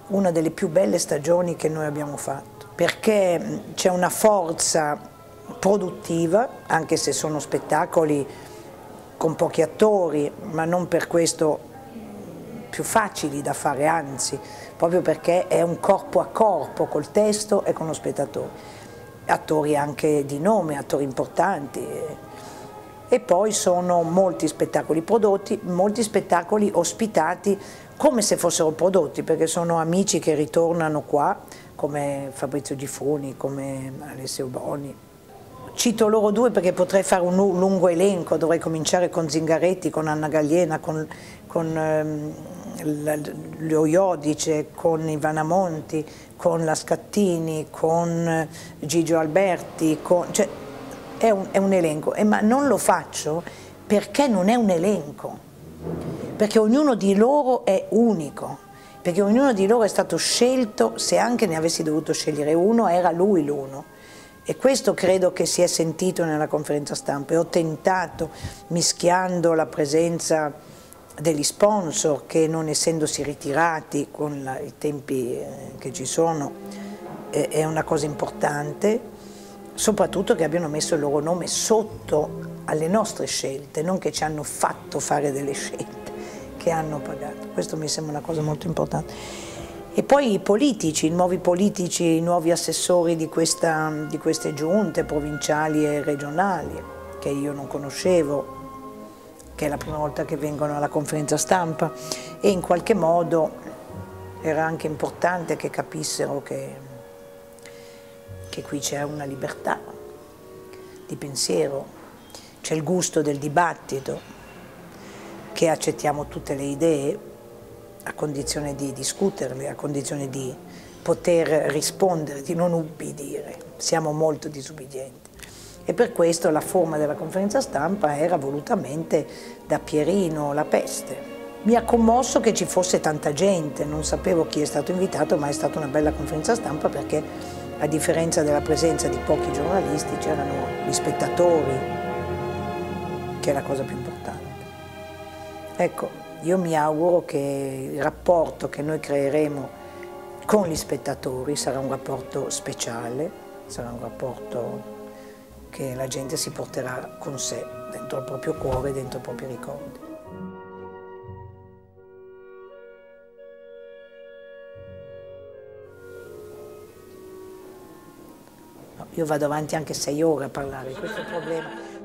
una delle più belle stagioni che noi abbiamo fatto, perché c'è una forza produttiva, anche se sono spettacoli con pochi attori, ma non per questo più facili da fare, anzi, proprio perché è un corpo a corpo col testo e con lo spettatore. Attori anche di nome, attori importanti. E poi sono molti spettacoli prodotti, molti spettacoli ospitati come se fossero prodotti, perché sono amici che ritornano qua, come Fabrizio Gifuni, come Alessio Boni. Cito loro due perché potrei fare un lungo elenco, dovrei cominciare con Zingaretti, con Anna Galliena, con lo Iodice, con Ivana Monti, con la Scattini, con Gigio Alberti, cioè è un elenco, ma non lo faccio perché non è un elenco, perché ognuno di loro è unico, perché ognuno di loro è stato scelto, se anche ne avessi dovuto scegliere uno, era lui l'uno. E questo credo che si è sentito nella conferenza stampa e ho tentato, mischiando la presenza degli sponsor che non essendosi ritirati con i tempi che ci sono è una cosa importante, soprattutto che abbiano messo il loro nome sotto alle nostre scelte, non che ci hanno fatto fare delle scelte, che hanno pagato. Questo mi sembra una cosa molto importante. E poi i politici, i nuovi assessori di queste giunte provinciali e regionali, che io non conoscevo, che è la prima volta che vengono alla conferenza stampa, e in qualche modo era anche importante che capissero che qui c'è una libertà di pensiero, c'è il gusto del dibattito, che accettiamo tutte le idee, a condizione di discuterle, a condizione di poter rispondere, di non ubbidire. Siamo molto disubbidienti. E per questo la forma della conferenza stampa era volutamente da Pierino La Peste. Mi ha commosso che ci fosse tanta gente, non sapevo chi è stato invitato, ma è stata una bella conferenza stampa perché, a differenza della presenza di pochi giornalisti, c'erano gli spettatori, che è la cosa più importante. Ecco, io mi auguro che il rapporto che noi creeremo con gli spettatori sarà un rapporto speciale, sarà un rapporto che la gente si porterà con sé, dentro il proprio cuore, dentro i propri ricordi. No, io vado avanti anche 6 ore a parlare, questo è il problema.